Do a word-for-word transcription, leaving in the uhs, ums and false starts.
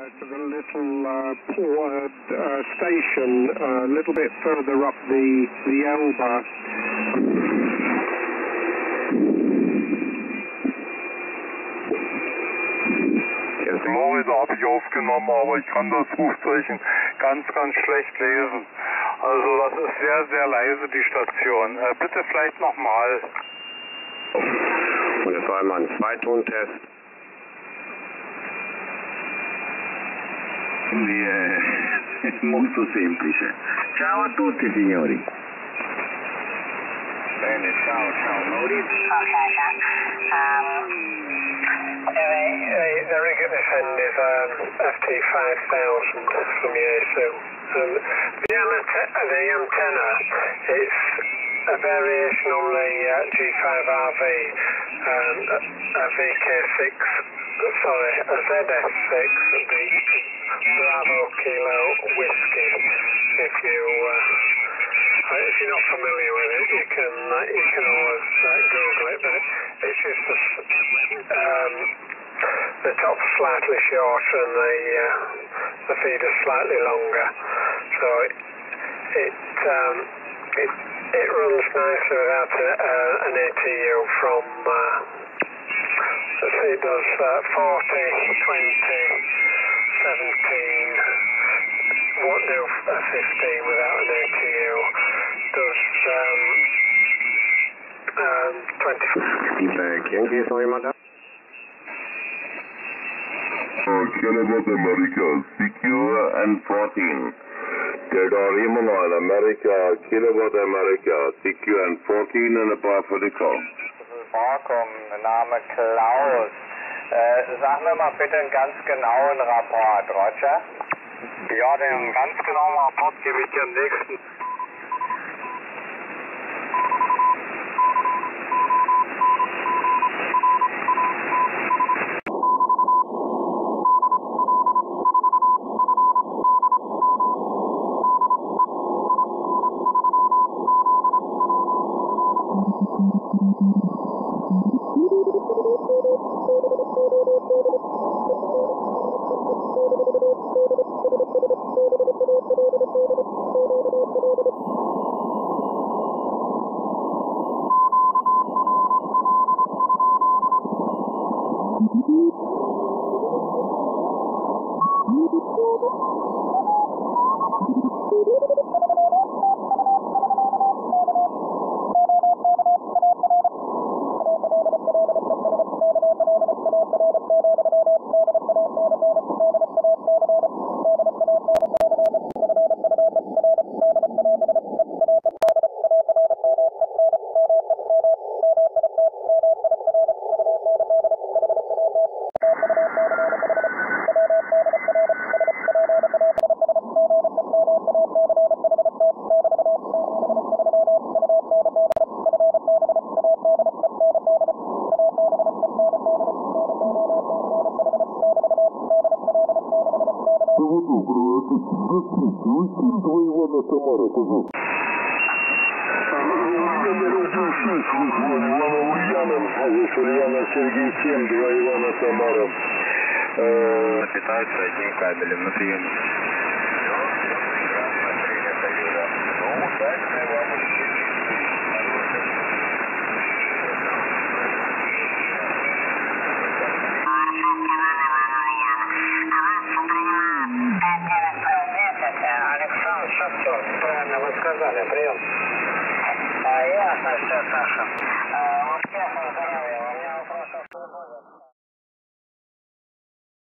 to the little uh, port, uh, station a uh, little bit further up the, the Elbe. Florida habe ich aufgenommen, aber ich kann das Rufzeichen ganz, ganz schlecht lesen. Also das ist sehr, sehr leise, die Station. Äh, bitte vielleicht nochmal. Und jetzt einmal ein Zweitontest. È molto semplice. Ciao a tutti signori. Bene, ciao, ciao. Okay, okay. Um, the, the, the rig at this end is um, F T five thousand from Yesu. Um, the, the antenna, it's a variation on the uh, G five R V, um, a, a V K six, sorry, a Z S six, the Bravo Kilo Whiskey. If you uh, if you're not familiar with it, you can uh, you can always uh, Google it. But it, it's just a, um, the top's slightly shorter and the uh, the feeder's slightly longer, so it it um, it, it runs nicely without a, uh, an A T U from. Uh, let's see, it does uh, forty, twenty, seventeen. Won't do a fifteen without an A T U. Does um, um, twenty-five. Yankee, is noch jemand da? Kilowatt America, secure and fourteen. Radar Imanol, America, Kilowatt America, secure and fourteen and a bar for the call. Vorkommen, Name Klaus. Äh, sag mir mal bitte einen ganz genauen Rapport, Roger. Ja, den ganz genauen Rapport gebe ich dir am nächsten. Сергей семь, два Ивана Самаров. Питается одним кабелем на приеме. Правильно вы сказали, прием. А, ясно, все, Саша. А, успехов.